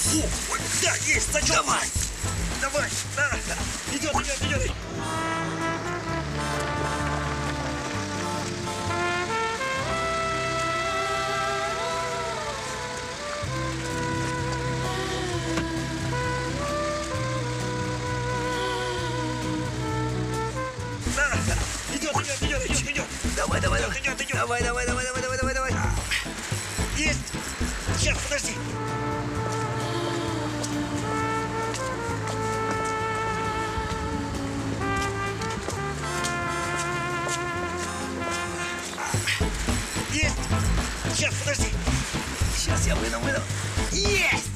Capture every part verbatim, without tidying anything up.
Ой, да, есть, сачок. Давай. Давай, да, да. Идет, идет, идет. Да, да. Идет, идет, идет, идет, идет. Давай, давай, идет, идет, идет. давай, давай, давай, давай, давай, давай, давай. Есть. Сейчас, подожди. Есть. Сейчас, подожди. Сейчас я выну, выну. Есть!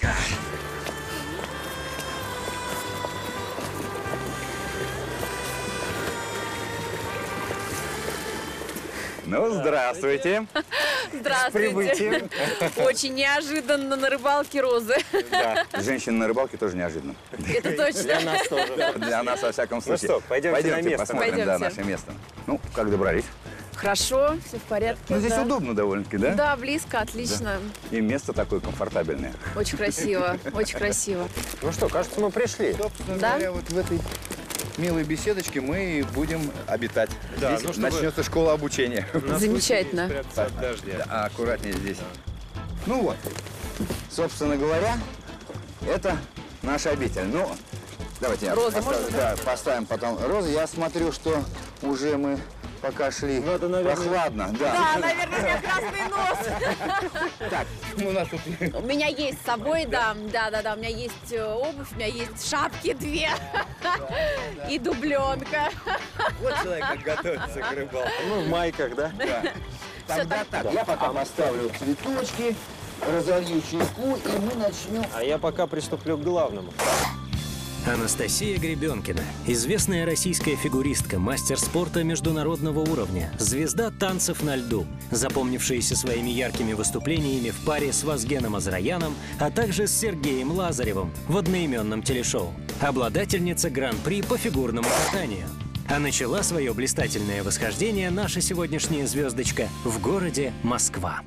Ну, здравствуйте. Здравствуйте. С прибытием. Очень неожиданно на рыбалке Розы. Да, женщина на рыбалке тоже неожиданно. Это точно. Для нас тоже. Для нас, во всяком случае. что, пойдемте на место. посмотрим, Пойдемте. да, наше место. Ну, как добрались? Хорошо, все в порядке. Ну, здесь да. удобно довольно-таки, да? Да, близко, отлично. И место такое комфортабельное. Очень красиво, очень красиво. Ну что, кажется, мы пришли. Собственно Да? говоря, вот в этой милой беседочке мы и будем обитать. Да, Здесь ну, чтобы- начнется школа обучения. Замечательно. Да, а, аккуратнее здесь. Ну вот, собственно говоря, это наша обитель. Ну, давайте я Розы поставлю, можно? да, поставим потом розы. Я смотрю, что уже мы пока шли Ну, это, наверное, прохладно. Да. Да, наверное, у меня красный нос. Так, ну, у нас тут У меня есть с собой, да, да, да, да. У меня есть э, обувь, у меня есть шапки две и дубленка. вот человек как готовится к рыбалке. Мы в майках, да? Да. Тогда так, я пока поставлю цветочки, разолью чайку, и мы начнем. А я пока приступлю к главному. Анастасия Гребенкина – известная российская фигуристка, мастер спорта международного уровня, звезда танцев на льду, запомнившаяся своими яркими выступлениями в паре с Вазгеном Азараяном, а также с Сергеем Лазаревым в одноименном телешоу, обладательница гран-при по фигурному катанию. А начала свое блистательное восхождение наша сегодняшняя звездочка в городе Москва.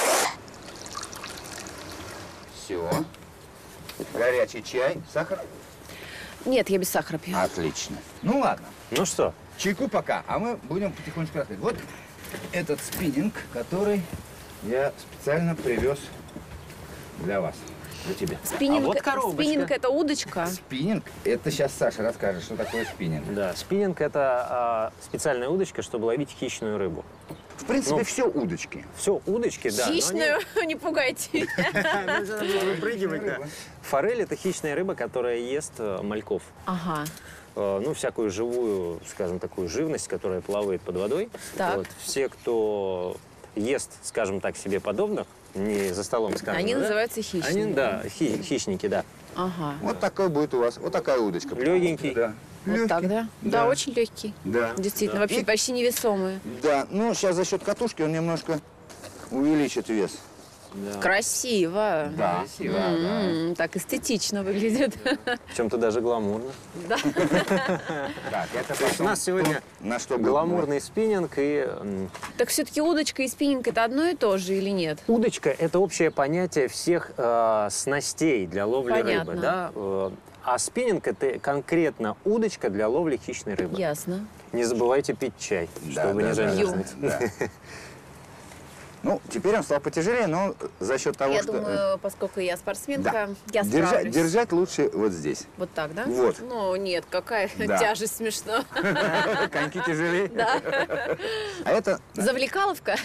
Все. Горячий чай, сахар. Нет, я без сахара пью. Отлично. Ну ладно, Ну что, чайку пока, а мы будем потихонечку рассказывать. Вот этот спиннинг, который я специально привез для вас, для тебя. Спиннинг, А вот коробочка. спиннинг это удочка. Спиннинг, это сейчас Саша расскажет, что такое спиннинг. да, спиннинг – это а, специальная удочка, чтобы ловить хищную рыбу. В принципе, Ну, все удочки. Все, удочки, да. но они- Хищную, не пугайте. Выпрыгивать, да. Форель – это хищная рыба, которая ест э, мальков. Ага. Э, ну, всякую живую, скажем, такую живность, которая плавает под водой. Так. Вот, все, кто ест, скажем так, себе подобных, не за столом, скажем, Они да, называются хищными. Они, да, хи- хищники, да. Ага. Вот такой будет у вас, вот такая удочка. Легенький. Да. Вот так, да? Да, очень легкий. Да. Действительно, Да. вообще И- почти невесомый. Да, ну сейчас за счет катушки он немножко увеличит вес. Красиво. Да, красиво, да. М, Так эстетично выглядит. В чем-то даже гламурно. Да. Так, это То есть у нас сегодня на что будет? гламурный спиннинг и м, Так все-таки удочка и спиннинг это одно и то же или нет? удочка – это общее понятие всех э, снастей для ловли Понятно. рыбы, да? Э, А спиннинг – это конкретно удочка для ловли хищной рыбы. Ясно. Не забывайте пить чай, Да, чтобы да, не да, замерзнуть. да. Ну, теперь он стал потяжелее, но за счет того, Я что... думаю, поскольку я спортсменка, Да. я Держа- справлюсь. держать лучше вот здесь. Вот так, да? Вот. Ну, нет, какая Да. тяжесть смешно. Коньки тяжелее. Да. А это... Завлекаловка?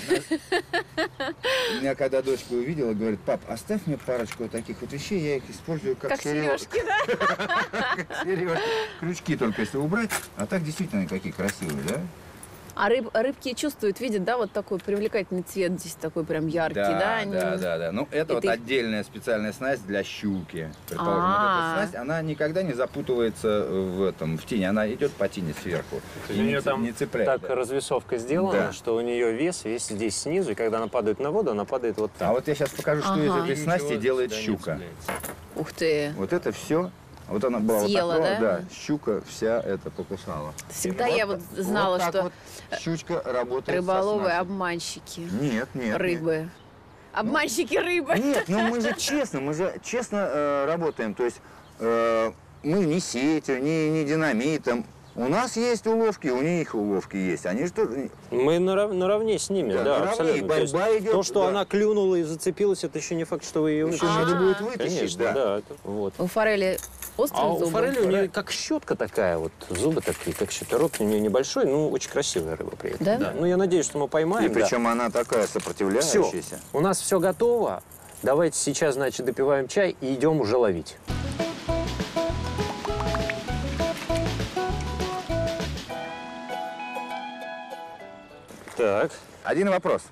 У меня когда дочка увидела, говорит: пап, оставь мне парочку вот таких вот вещей, я их использую как, Как сережки. сережки, да? Сережки. Крючки только если убрать, а так действительно какие красивые, да? А рыб, рыбки чувствуют, видят, да, вот такой привлекательный цвет здесь такой прям яркий, да? они- да, да, да. Ну, это И вот ты- отдельная специальная снасть для щуки. Предположим, вот А. эта снасть, она никогда не запутывается в этом, в тени, она идет по тени сверху. У И не, нее ц- там не цепляет. так да. развесовка сделана, Да. что у нее вес весь здесь снизу, и когда она падает на воду, она падает вот так. А вот я сейчас покажу, что Ага. из этой снасти делает щука. Ух ты. Вот это все. Вот она была Съела, вот такого, да? щука вся это покусала. Всегда я вот знала, так что вот щучка работает со рыболовы снастью. обманщики. Нет, нет. Рыбы. Обманщики рыбы. Нет, ну мы же честно, мы же честно э, работаем. То есть э, мы не сетью, не, не динамитом. У нас есть уловки, у них уловки есть. Они же тоже... Мы нарав- наравне с ними, Да, да, наравне, абсолютно. То есть борьба идет, то, что да. она клюнула и зацепилась, это еще не факт, что вы ее Еще убьете. надо будет вытащить, Конечно, да. да. это- вот. У форели острые А зубы. у форели у нее как щетка такая, вот зубы такие, как щетка. Рот у нее небольшой, но очень красивая рыба при этом. Да? Ну, я надеюсь, что мы И поймаем. да. причем она такая Все, сопротивляющаяся. у нас все готово. Давайте сейчас, значит, допиваем чай и идем уже ловить. Так. Один вопрос.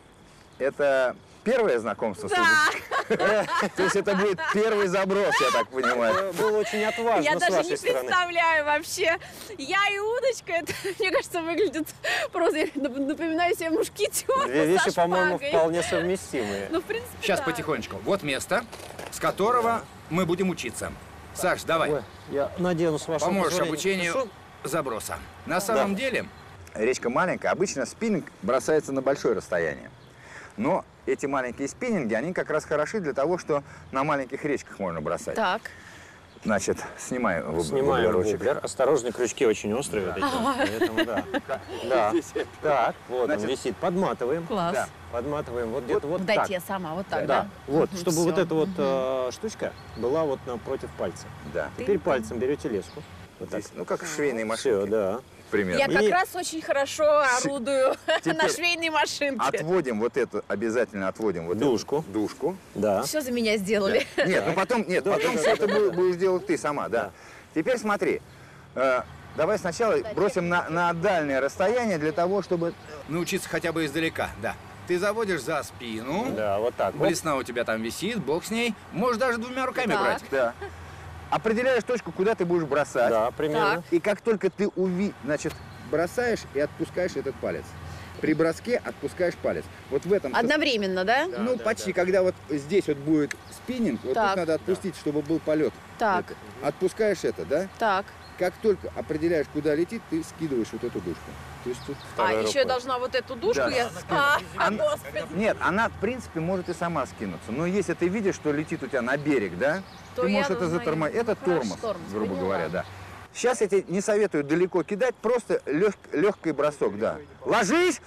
Это первое знакомство с удочкой? То есть это будет первый заброс, я так понимаю. Было очень отважно Я с даже вашей не стороны. представляю вообще. Я и удочка, это, мне кажется, выглядит просто, я нап- напоминаю себе мушкетера Две вещи, со по-моему, шпагой. вполне совместимые. Ну, в принципе, Сейчас да. потихонечку. Вот место, с которого мы будем учиться. Саш, давай. Ой, я надену с вашего Поможешь позволения. обучению Хорошо? заброса. На самом деле, речка маленькая, обычно спиннинг бросается на большое расстояние. Но эти маленькие спиннинги, они как раз хороши для того, что на маленьких речках можно бросать. Так. Значит, снимай воб- Снимаем воблерочек. воблер. Осторожно, крючки очень острые вот эти. вот, Поэтому да. Да. Так, вот Значит, он висит. Подматываем. Класс. Да. Подматываем вот где-то вот Дайте так. я сама, вот так, Да, да? вот, Мгм, чтобы всё. вот эта вот э, штучка была вот напротив пальца. Да. Теперь пальцем берете леску. Вот так. Здесь, ну, как швейные Все, машинки, да. примерно. Я как И- раз очень хорошо орудую на Теперь швейной машинке. Отводим вот эту, обязательно отводим вот Дужку. эту дужку. Да. Все за меня сделали. Нет, ну потом, нет, потом все это бу- будешь делать ты сама, да. Теперь смотри, э, давай сначала бросим на, на дальнее расстояние для того, чтобы научиться хотя бы издалека, да. Ты заводишь за спину, Да, вот так. Вот. блесна у тебя там висит, бог с ней, можешь даже двумя руками Так. брать. Да. Определяешь точку, куда ты будешь бросать. Да, примерно. Так. И как только ты уви... значит, бросаешь и отпускаешь этот палец. При броске отпускаешь палец. Вот в этом... Одновременно, да? ну, почти, когда вот здесь вот будет спиннинг, вот Так. тут надо отпустить, чтобы был полет. Так. Это. Отпускаешь это, да? Так. Как только определяешь, куда летит, ты скидываешь вот эту дужку. То есть тут... А, Второй еще я рукой. должна вот эту дужку Да. я... А, Она- господи. Нет, она, в принципе, может и сама скинуться. Но если ты видишь, что летит у тебя на берег, да, То ты я можешь это должна затормозить. её- Это Хорошо, тормоз, тормоз, грубо поняла. говоря, да. Сейчас я тебе не советую далеко кидать, просто лег, легкий бросок, да. Ложись!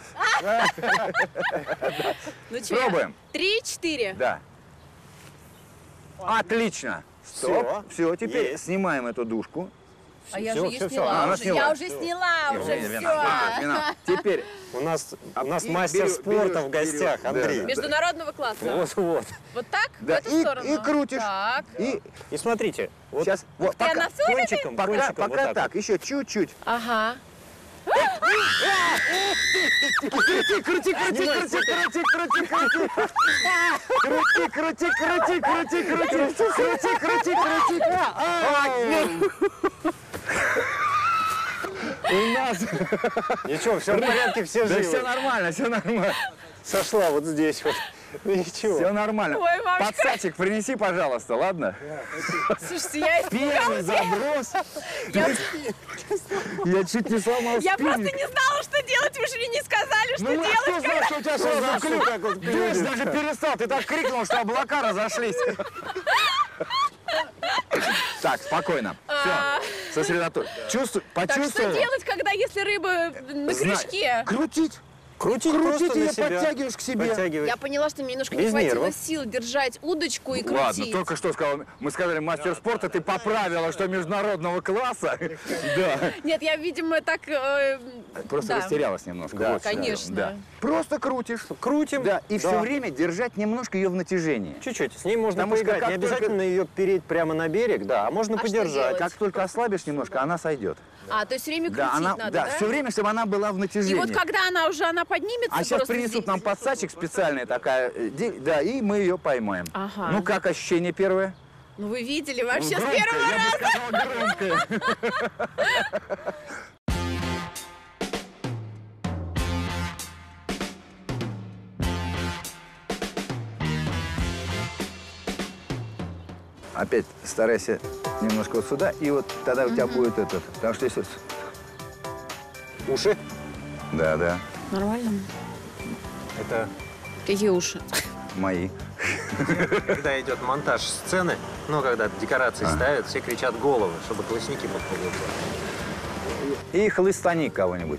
Ну что, Пробуем. Три-четыре. Да. Отлично. Стоп. Все, теперь Есть. снимаем эту дужку. А я Всё, же ее всё, всё. сняла. А, она уже. сняла. Я уже сняла, уже Вина, все. вина, вина. Теперь У нас, у нас И мастер берё- спорта берёшь, в гостях, берёшь, Андрей. да, да. Международного класса. Вот-вот. Вот так? Да, В эту и- сторону? и крутишь. Так. и И смотрите, вот сейчас вот ты, она всё время кончиком, пока, кончиком пока вот так. так, еще чуть-чуть. Ага. Крути, крути, крути, крути, крути, крути, крути. Крути, крути, крути, крути, крути, крути, крути, крути. А, нет. У нас... Ничего, все в порядке, все Да все живы. нормально, все нормально. Сошла вот здесь вот. Ну ничего. Все нормально. Ой, мамочка. Подсачек принеси, пожалуйста, ладно? Слушайте, я Первый испугалась. заброс. Я, Я чуть не сломал я просто спиннинг. не знала, что делать. Вы же мне не сказали, что Ну, а кто делать. знал, что у тебя сразу клюв? как вот Дождь даже перестал. Ты так крикнул, что облака разошлись. Так, спокойно. Все, сосредоточь. Чувствуй, Так что почувствовал? делать, когда если рыба на Знай. крючке? Крутить. Крутить, Крутить просто ее на себя. подтягиваешь к себе. Подтягивать. Я поняла, что мне немножко Без не хватило нервов. сил держать удочку и крутить. Ладно, только что сказал. Мы сказали мастер спорта, ты поправила, что международного класса. Да. Нет, я, видимо, так... э, Просто да. растерялась немножко. Да, вот в чем дело. конечно. Да. Просто крутишь. Крутим. Да, и все время держать немножко ее в натяжении. Чуть-чуть. С ней можно Потому что поиграть. как Не только- обязательно ее переть прямо на берег, да, а можно А что подержать. делать? Как только ослабишь немножко, она сойдет. А, то есть все время крутить Да, она, надо, да, да? все время, чтобы она была в И натяжении. вот когда она уже она поднимется, А сейчас просто принесут здесь- нам подсачек специальная такая, э, де- да, и мы ее поймаем. Ага. Ну как ощущение первое? Ну вы видели вообще с Громкое, первого я раза. бы сказал, громкое. Опять старайся немножко вот сюда, и вот тогда у тебя будет этот. Потому что если... Уши. Да, да, Нормально. Это Какие уши? мои. Когда идет монтаж сцены, ну, когда декорации А. ставят, все кричат головы, чтобы колосники подходили. И хлыстани кого-нибудь.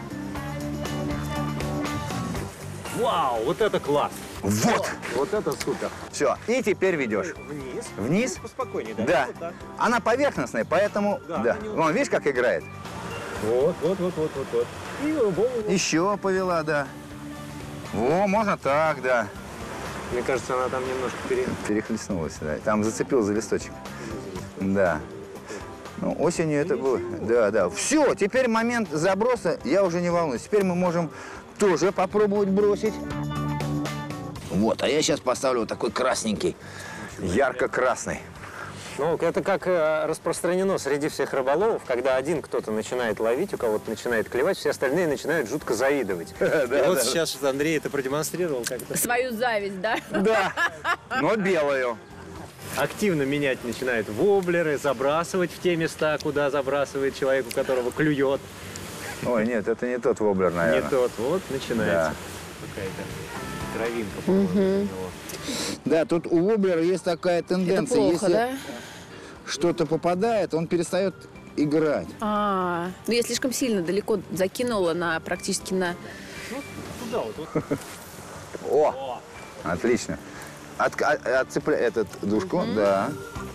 Вау, вот это класс! Вот! Вот это супер! Все. И теперь ведешь. Вниз. Вниз? Ну, поспокойнее, да? Да. Вот так. Она поверхностная, поэтому... Да, Да. она не Вон, видишь, как играет? Вот, вот, вот, вот, вот, вот. И голову. Еще повела, да. Во, можно так, да. Мне кажется, она там немножко пере... Перехлестнулась, да. Там зацепил за листочек. Да. Ну, осенью это было. Да, да. Все, теперь момент заброса, я уже не волнуюсь. Теперь мы можем тоже попробовать бросить. Вот, а я сейчас поставлю вот такой красненький. Ярко-красный. Ну, это как э, распространено среди всех рыболовов, когда один кто-то начинает ловить, у кого-то начинает клевать, все остальные начинают жутко завидовать. И вот сейчас вот Андрей это продемонстрировал как-то. Свою зависть, да? Да, но белую. Активно менять начинает воблеры, забрасывать в те места, куда забрасывает человек, у которого клюет. Ой, нет, это не тот воблер, наверное. Не тот, вот начинается. Какая-то травинка, по-моему, у него. Да, тут у воблера есть такая Это тенденция. плохо, Если да? что-то попадает, он перестает играть. А, ну я слишком сильно далеко закинула на практически на... Туда вот, вот. О, отлично. От, от- отцепляй этот дужку, да.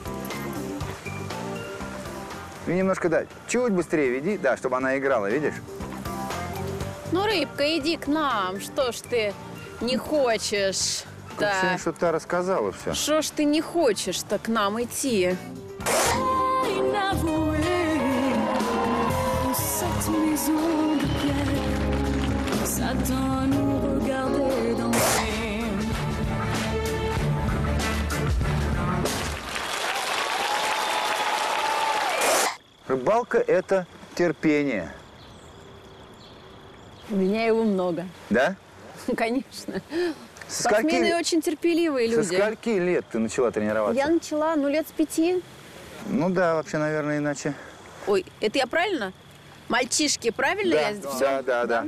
И немножко, да, чуть быстрее веди, да, чтобы она играла, видишь? Ну, рыбка, иди к нам. Что ж ты не хочешь? Как Да. сегодня что-то рассказала все. Что ж ты не хочешь-то к нам идти? inavoué, cette maison de pierre, Satan nous regardait danser. Рыбалка – это терпение, У меня его много. да? Конечно. Со Спортсмены скольки, очень терпеливые со люди. скольки лет ты начала тренироваться? Я начала, ну, лет с пяти. Ну да, вообще, наверное, иначе. Ой, это я правильно? Мальчишки, правильно Да, я всё? да, да, да.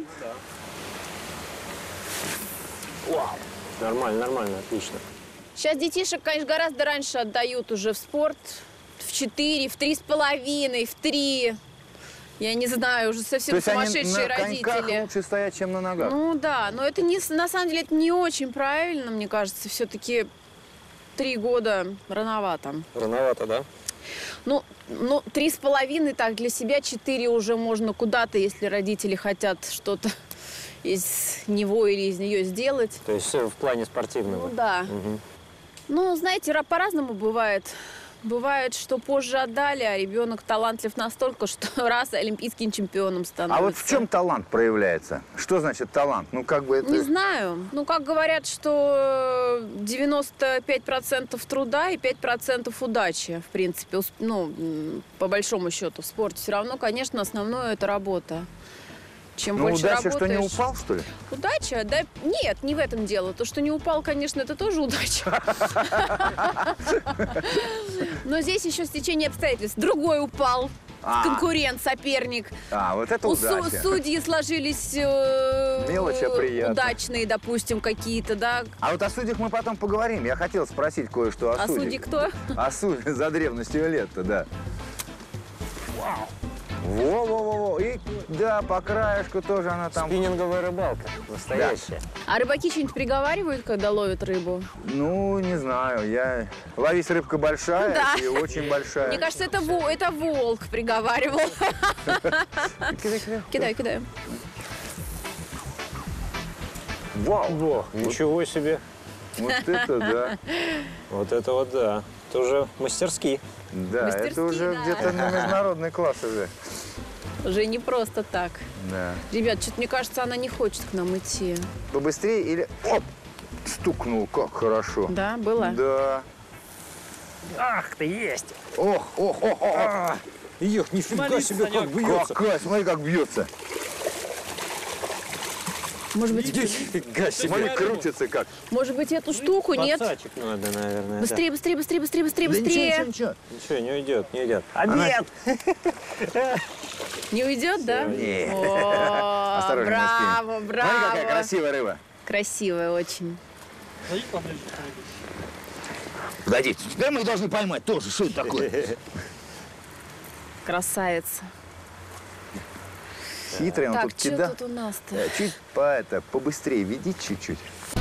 Нормально, нормально, отлично. Сейчас детишек, конечно, гораздо раньше отдают уже в спорт. В четыре, в три с половиной, в три. Я не знаю, уже совсем То есть они сумасшедшие на коньках родители. лучше стоять, чем на ногах? Ну да, но это не, с- на самом деле это не очень правильно, мне кажется. Все-таки три года рановато. Рановато, да? Ну, ну, три с половиной так для себя, четыре уже можно куда-то, если родители хотят что-то из него или из нее сделать. То есть все в плане Ну спортивного. да. Мгм. Ну, знаете, ра- по-разному бывает. Бывает, что позже отдали, а ребенок талантлив настолько, что раз и олимпийским чемпионом становится. А вот в чем талант проявляется? Что значит талант? Ну, как бы это... Не знаю. Ну, как говорят, что девяносто пять процентов труда и пять процентов удачи, в принципе. Усп- Ну, м, по большому счету, в спорте. Все равно, конечно, основное – это работа. Чем Ну, больше удача, что не работаешь- упал, что ли? Удача? Да нет, не в этом дело. То, что не упал, конечно, это тоже удача. Но здесь еще стечение обстоятельств. Другой упал. А. Конкурент, соперник. А, вот это У су- удача. судьи сложились э, Мелочь, а приятно. удачные, допустим, какие-то, да. А вот о судьях мы потом поговорим. Я хотел спросить кое-что о А судьи судьях. кто? О судьях за древностью лет-то, да. Во-во-во-во. И да, по краешку тоже она там. Спиннинговая рыбалка. Настоящая. А рыбаки что-нибудь приговаривают, когда ловят рыбу? Ну, не знаю. Я... Ловись, рыбка большая Да. и очень большая. Мне кажется, это, во- это волк приговаривал. Кидаю, кидаю. Вау. Во, ничего себе. Вот это да. Вот это вот да. Это уже мастерски. Да, это Мастерски, уже да. где-то на международный класс уже. Уже не просто так. Да. Ребят, что-то мне кажется, она не хочет к нам идти. Побыстрее или... Оп! Стукнул, как хорошо. Да, было? Да. Ах ты, есть! Ох, ох, ох, ох. Эх, нифига себе, как бьется! Какая, смотри, как бьется. Может быть, Нифига себе! Смотри, крутится как. может быть, эту штуку нет? Подсачек надо, наверное. Быстрее, быстрее, быстрее, быстрее, быстрее, Да ничего, быстрее. ничего, ничего. Да. Ничего, не уйдет, не уйдет. Она- Нет! Не уйдет, да? Не. О, Осторожно, на спине. браво, браво. Смотри, какая красивая рыба. Красивая очень. Погоди, теперь мы их должны поймать тоже. Что это такое? Красавица. Хитрый он Так, тут что кидал. тут у нас-то? Э, Чуть по это, побыстрее веди чуть-чуть.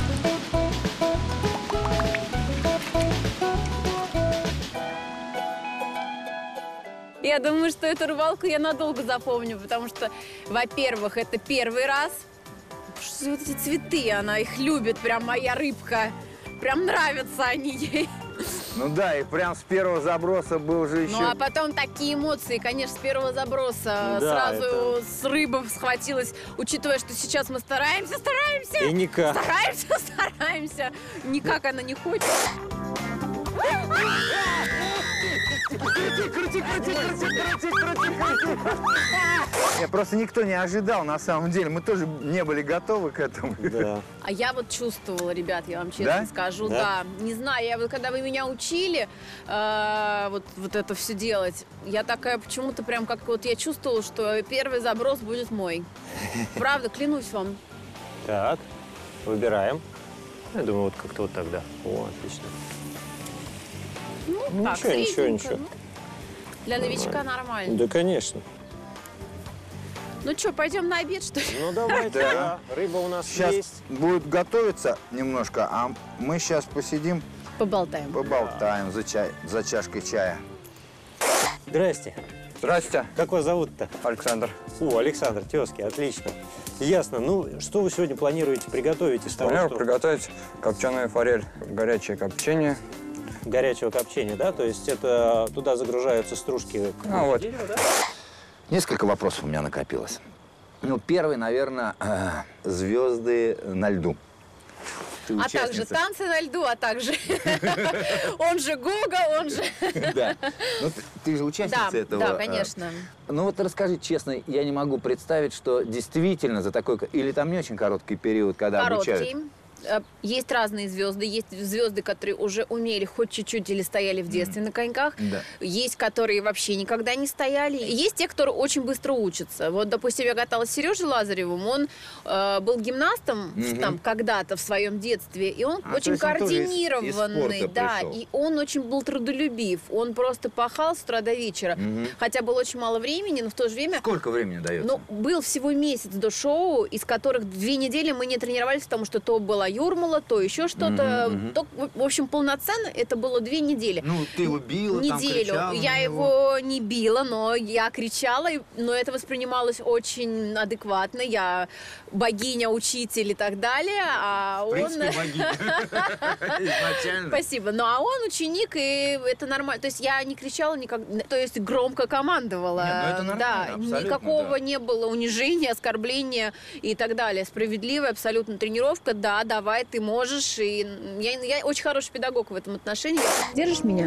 Я думаю, что эту рыбалку я надолго запомню, потому что, во-первых, это первый раз. Что за вот эти цветы, она их любит, прям моя рыбка. Прям нравятся они ей. Ну да, и прям с первого заброса был уже еще... Ну а потом такие эмоции, конечно, с первого заброса Да, сразу с рыбы схватилась, учитывая, что сейчас мы стараемся, стараемся, И никак. стараемся, стараемся. Никак она не хочет. Крути, крути, крути, крути, крути, крути, крути. Нет, просто никто не ожидал, на самом деле. Мы тоже не были готовы к этому. Да. А я вот чувствовала, ребят, я вам честно Да? скажу, Да? да. Не знаю, я вот когда вы меня учили э, вот, вот это все делать, я такая почему-то прям как вот я чувствовала, что первый заброс будет мой. Правда, клянусь вам. Так, выбираем. Я думаю, вот как-то вот тогда. О, отлично. Ну, так, ничего, ничего, средненько, ничего. ну. Для новичка нормально. Да, конечно. Ну что, пойдем на обед, что ли? Ну, давайте, Да. да. Рыба у нас Сейчас есть. будет готовиться немножко, а мы сейчас посидим, Поболтаем. поболтаем за, чай, за чашкой чая. Здрасте. Здрасте, Как вас зовут-то? Александр. О, Александр, тезки, отлично. Ясно. Ну, что вы сегодня планируете приготовить из того, Планирую что... приготовить копченую форель, горячее копчение. горячего копчения, да? То есть это туда загружаются стружки А, вот. дерева, да? Несколько вопросов у меня накопилось. Ну, первый, наверное, э, звезды на льду. Ты А также участница. танцы на льду, а также он же Гога, он же... Да. Ну, ты, ты же участница Да, этого. да, э, конечно. Ну вот расскажи честно, я не могу представить, что действительно за такой... ко- Или там не очень короткий период, когда обучают? Короткий. Э, Есть разные звезды. Есть звезды, которые уже умели хоть чуть-чуть или стояли в детстве на коньках. Да. Есть, которые вообще никогда не стояли. Есть те, кто очень быстро учатся. Вот, допустим, я каталась с Сережей Лазаревым. Он э, был гимнастом в- там когда-то в своем детстве. И он А, то очень есть он тоже из- из координированный. спорта Да, пришел. и он очень был трудолюбив. Он просто пахал с утра до вечера. Хотя было очень мало времени, но в то же время... Сколько времени дается? Ну, был всего месяц до шоу, из которых две недели мы не тренировались, потому что то была Юрмала, то еще что-то. То, в общем, полноценно это было две недели. Ну, ты его била, там, Неделю. кричала на Я него. его не била, но я кричала, и- но это воспринималось очень адекватно. Я богиня, учитель и так далее, а В он... принципе, богиня. Изначально. Спасибо. Ну, а он ученик, и это нормально. То есть я не кричала никогда, то есть громко командовала. Нет, ну это нормально, да, абсолютно, никакого да. не было унижения, оскорбления и так далее. Справедливая абсолютно тренировка. Да, давай, ты можешь. И я, я очень хороший педагог в этом отношении. Держишь меня?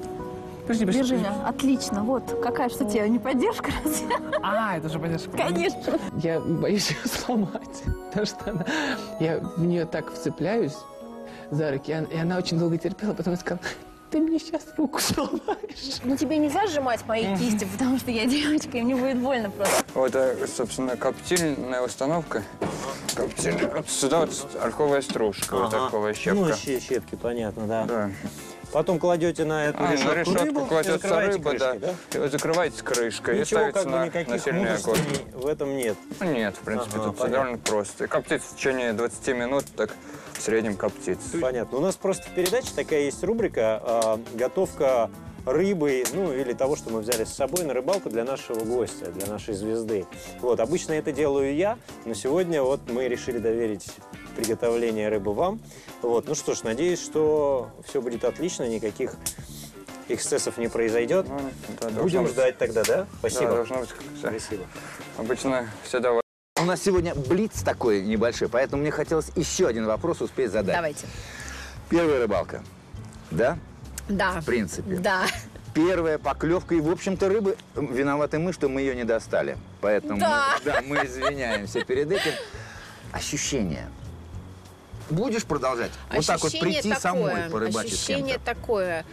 Держи меня. Отлично. Вот. Какая что тебе, не поддержка разве? А, это же поддержка. Конечно. Я боюсь ее сломать, потому что она, я в нее так вцепляюсь за руки, и она, и она очень долго терпела, потом я сказала, ты мне сейчас руку сломаешь. Ну тебе нельзя сжимать мои кисти, потому что я девочка, и мне будет больно просто. Вот, это, собственно, коптильная установка. Коптильная. Вот сюда вот ольховая стружка, вот Ага. ольховая щепка. Ну, ще- щепки, понятно, да. Да. Потом кладете на эту А, на решетку, решетку рыбу и кладется закрываете рыба, крышкой, да. И вот закрывается крышкой и Ничего ставится как бы на, на никаких сильный огонь. мудростей в этом нет. Ну, нет, в принципе, Ага, тут все понятно. довольно просто. И коптится в течение двадцати минут, так в среднем коптится. Понятно. У нас просто в передаче такая есть рубрика а, «Готовка рыбы», ну, или того, что мы взяли с собой на рыбалку для нашего гостя, для нашей звезды. Вот, обычно это делаю я, но сегодня вот мы решили доверить приготовление рыбы вам. Вот, ну что ж, надеюсь, что все будет отлично, никаких эксцессов не произойдет. Ну, да, должно Будем быть. ждать тогда, да? Да, Спасибо. должно быть. да. Спасибо. Обычно все давай. У нас сегодня блиц такой небольшой, поэтому мне хотелось еще один вопрос успеть задать. Давайте. Первая рыбалка. Да? Да. В принципе. Да. Первая поклевка, и, в общем-то, рыбы виноваты мы, что мы ее не достали. Поэтому Да. да, мы извиняемся перед этим. Ощущение. Будешь продолжать? Вот так вот Ощущение прийти самой такое, порыбачить с Ощущение кем-то? такое.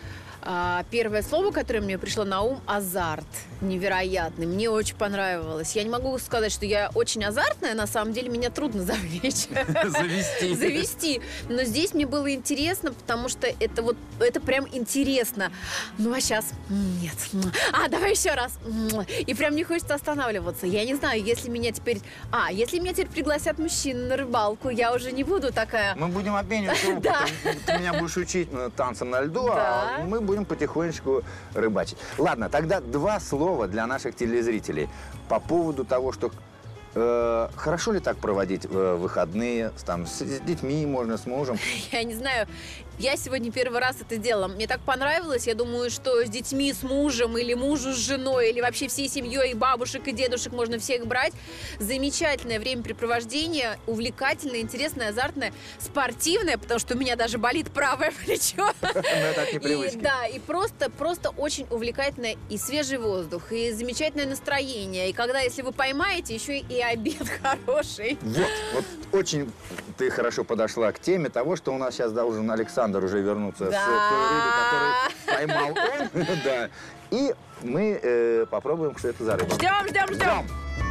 А, первое слово, которое мне пришло на ум – азарт. Невероятный. Мне очень понравилось. Я не могу сказать, что я очень азартная. На самом деле, меня трудно завлечь. Завести. Завести. Но здесь мне было интересно, потому что это вот, это прям интересно. Ну, а сейчас нет. А, давай еще раз. И прям не хочется останавливаться. Я не знаю, если меня теперь... А, если меня теперь пригласят мужчины на рыбалку, я уже не буду такая... Мы будем обмениваться опытом. Да. Ты меня будешь учить танцам на льду, Да. а мы будем потихонечку рыбачить. Ладно, тогда два слова для наших телезрителей по поводу того, что э, хорошо ли так проводить э, выходные, там, с, с детьми можно, с мужем. Я не знаю, я сегодня первый раз это делала. Мне так понравилось. Я думаю, что с детьми, с мужем, или мужу с женой, или вообще всей семьей, и бабушек, и дедушек можно всех брать. Замечательное времяпрепровождение, увлекательное, интересное, азартное, спортивное, потому что у меня даже болит правое плечо. Это от непривычки. И, да, и просто, просто очень увлекательное и свежий воздух, и замечательное настроение. И когда, если вы поймаете, еще и обед хороший. Вот, вот очень ты хорошо подошла к теме того, что у нас сейчас должен Александр уже вернуться Да. с той рыбой, которую поймал он. Да. И мы э, попробуем, что это за рыба. Ждем, ждем, ждем.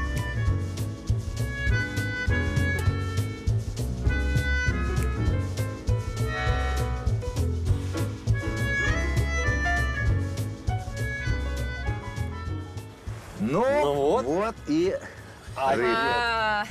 Ну, Ну вот. вот и рыба. А,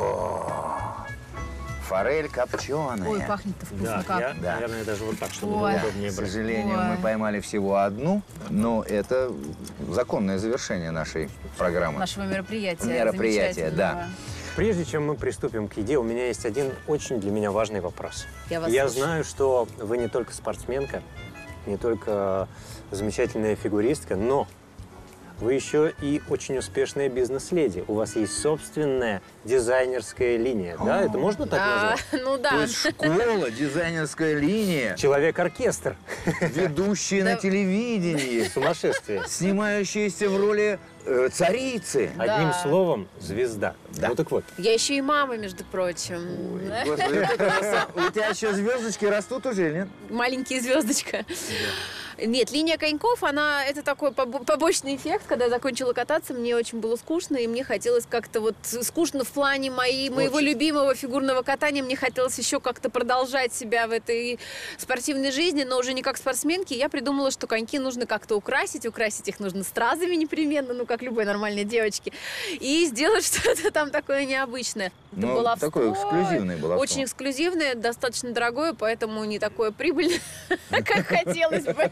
О, форель копченая. Ой, пахнет-то вкусно Да, как. я, Да. наверное, даже вот так, чтобы Ой. было удобнее К брать. сожалению, Ой. мы поймали всего одну, но это законное завершение нашей программы. Нашего мероприятия. Мероприятия, да. замечательного. Прежде чем мы приступим к еде, у меня есть один очень для меня важный вопрос. Я вас Я слушаю. знаю, что вы не только спортсменка, не только замечательная фигуристка, но вы еще и очень успешная бизнес-леди. У вас есть собственная дизайнерская линия, да? Это можно так А, назвать? ну да. То есть школа, дизайнерская линия, Человек-оркестр. ведущие на телевидении, Сумасшествие. снимающиеся в роли э, царицы. Одним Да. словом, звезда. Да. Ну так вот. Я еще и мама, между прочим. Да? Господи, ты краса. У тебя еще звездочки растут уже, нет? Маленькие звездочка. Нет, линия коньков, она, это такой побо- побочный эффект. Когда я закончила кататься, мне очень было скучно, и мне хотелось как-то вот скучно в плане моей, моего любимого фигурного катания. Мне хотелось еще как-то продолжать себя в этой спортивной жизни, но уже не как спортсменки. Я придумала, что коньки нужно как-то украсить. Украсить их нужно стразами непременно, ну, как любой нормальной девочки. И сделать что-то там такое необычное. Это Ну, баловство. такое эксклюзивное баловство. Очень эксклюзивное, достаточно дорогое, поэтому не такое прибыльное, как хотелось бы.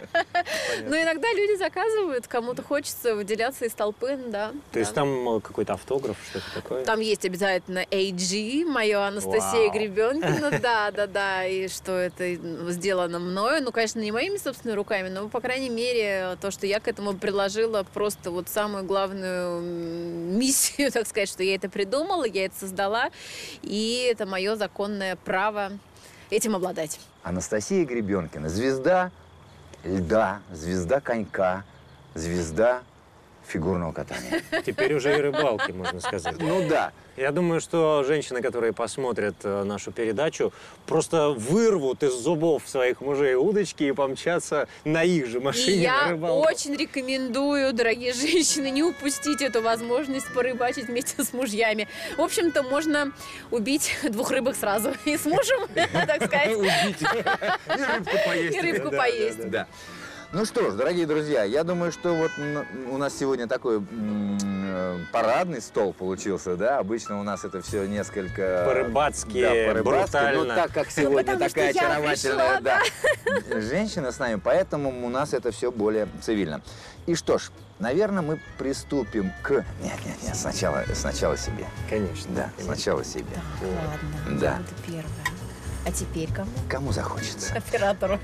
Но иногда люди заказывают, кому-то хочется выделяться из толпы, да. То есть там э, какой-то автограф, что-то такое? Там есть обязательно эй джи, мое Анастасия Вау. Гребенкина, да, да, да, и что это сделано мною, ну, конечно, не моими собственными руками, но, по крайней мере, то, что я к этому приложила просто вот самую главную м, миссию, так сказать, что я это придумала, я это создала, и это мое законное право этим обладать. Анастасия Гребенкина, звезда льда, звезда конька, звезда фигурного катания. Теперь уже и рыбалки, можно сказать. Ну да. Я думаю, что женщины, которые посмотрят э, нашу передачу, просто вырвут из зубов своих мужей удочки и помчатся на их же И машине на я рыбалку. очень рекомендую, дорогие женщины, не упустить эту возможность порыбачить вместе с мужьями. В общем-то, можно убить двух рыбок сразу. И с мужем, так сказать, Убить. И рыбку поесть. и рыбку поесть. Да. Ну что ж, дорогие друзья, я думаю, что вот м, у нас сегодня такой м, э, парадный стол получился, да? Обычно у нас это все несколько... По-рыбацки, да, по-рыбацки. брутально. Но так как сегодня потому что такая я очаровательная пришла, да, женщина с нами, поэтому у нас это все более цивильно. И что ж, наверное, мы приступим к... Нет, нет, нет, сначала, сначала себе. Конечно. Да, сначала себе. Ладно, Да. я буду первая. А теперь кому? Кому захочется. Оператору.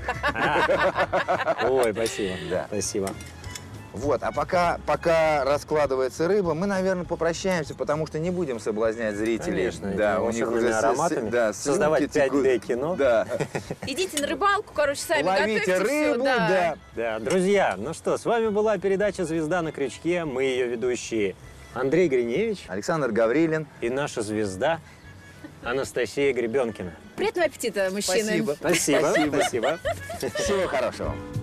Ой, спасибо. Да. Спасибо. Вот, а пока, пока раскладывается рыба, мы, наверное, попрощаемся, потому что не будем соблазнять зрителей. Конечно, да, этими у них волшебными уже с- ароматами. с- да, Создавать слюнки пять текут. дэ кино. Да. Идите на рыбалку, короче, сами Ловите готовьте всё, рыбу, да. Да, друзья, ну что, с вами была передача «Звезда на крючке». Мы ее ведущие Андрей Гриневич Александр Гаврилин. и наша звезда Анастасия Гребенкина. Приятного аппетита, мужчины. Спасибо. Спасибо. Спасибо. Спасибо. Всего хорошего.